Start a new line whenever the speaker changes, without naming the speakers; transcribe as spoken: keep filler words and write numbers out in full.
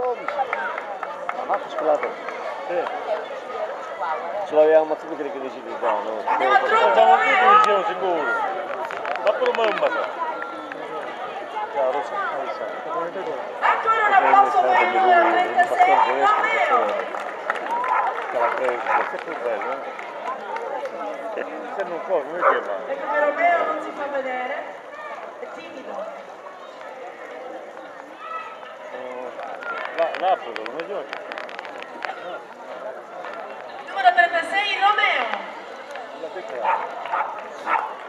Ma va, scusate.
Sì.
Ce l'avevamo tutti quelli che decidi da no?
Siamo tutti vicino sicuro. Ma pure me un bacio.
Ciao Rosa.
Ancora un applauso per il numero trentasei, Romeo!
Questo è bello, eh? Se non può, come chiama?
Ecco che Romeo non si fa vedere, è timido.
L'Apolo, come gioca?
Numero trentasei, Romeo!
La piccola.